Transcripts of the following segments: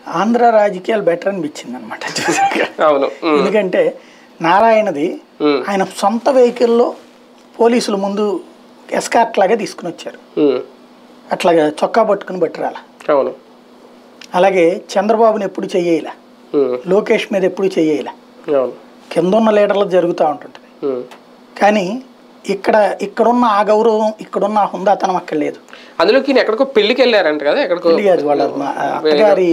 ఆంధ్ర రాజకీయాలు బెటర్ అనిపించింది అనమాట. అవును. ఎందుకంటే నారాయణది ఆయన సొంత వెహికల్లో పోలీసులు ముందు ఎస్కార్ట్ లాగా తీసుకుని వచ్చారు, అట్లాగా చొక్కా పట్టుకుని బట్టిరాల. అవును. అలాగే చంద్రబాబుని ఎప్పుడు చెయ్యేలా, లోకేష్ మీద ఎప్పుడు చెయ్యేలా, కింద ఉన్న లీడర్లు జరుగుతూ ఉంటుంటుంది. కానీ ఇక్కడున్న ఆ గౌరవం, ఇక్కడున్న ఆ హుందాతనం అక్కడ లేదు. అందులోకి ఎక్కడికో పెళ్లికి వెళ్ళారంట కదా, ఎక్కడికో వాళ్ళ అత్తగారి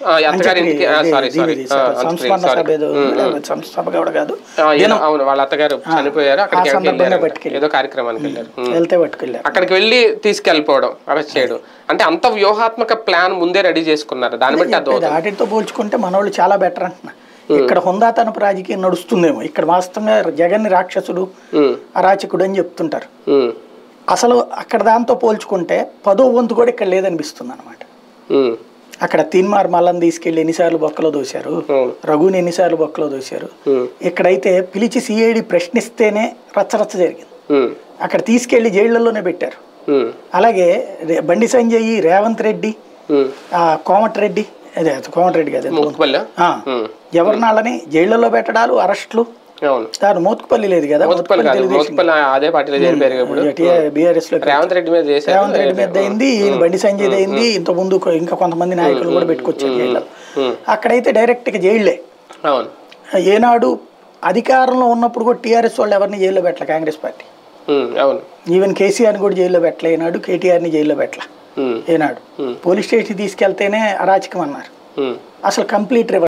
సంస్థ కూడా కాదు, వాళ్ళ అత్తగారు చనిపోయారు, ఏదో కార్యక్రమానికి వెళ్ళారు, వెళ్తే పట్టుకెళ్ళారు. అక్కడికి వెళ్ళి తీసుకెళ్ళిపోవడం, అరెస్ట్ చేయడం అంటే అంత వ్యూహాత్మక ప్లాన్ ముందే రెడీ చేసుకున్నారు. దాన్ని బట్టి వాటితో పోల్చుకుంటే మనోళ్ళు చాలా బెటర్ అంటున్నా. ఇక్కడ హుందాతనపు రాజకీయం నడుస్తుందేమో, ఇక్కడ వాస్తవంగా జగన్ రాక్షసుడు అరాచకుడు అని చెప్తుంటారు. అసలు అక్కడ దాంతో పోల్చుకుంటే 10వ వంతు కూడా ఇక్కడ లేదనిపిస్తుంది అనమాట. అక్కడ తీన్మార్ మల్లని తీసుకెళ్లి ఎన్నిసార్లు బొక్కలో దోశారు, రఘుని ఎన్నిసార్లు బొక్కలో దోశారు. ఇక్కడైతే పిలిచి సిఐడి ప్రశ్నిస్తేనే రచ్చరచ్చ జరిగింది, అక్కడ తీసుకెళ్లి జైళ్లలోనే పెట్టారు. అలాగే బండి సంజయ్, రేవంత్ రెడ్డి, కోమటిరెడ్డి, అదే కోమటిరెడ్డి కాదు ఎవరినాళ్ళని జైళ్లలో పెట్టడాలు, అరెస్టులు. మోత్కుపల్లి లేదు కదా, బీఆర్ఎస్ లో రేవంత్ రెడ్డి మీద అయింది, బండి సంజయ్ అయింది, ఇంత ముందు ఇంకా కొంతమంది నాయకులు కూడా పెట్టుకొచ్చారు జైల్లో. అక్కడైతే డైరెక్ట్ గా జైళ్లే. ఏనాడు అధికారంలో ఉన్నప్పుడు కూడా టీఆర్ఎస్ వాళ్ళు ఎవరిని జైల్లో పెట్టలే, కాంగ్రెస్ పార్టీ. ఈవెన్ కేసీఆర్ కూడా జైల్లో పెట్టలే ఏనాడు, కేటీఆర్ ని జైల్లో పెట్టలే ఏనాడు. పోలీస్ స్టేషన్ తీసుకెళ్తేనే అరాచకం అన్నారు. అసలు కంప్లీట్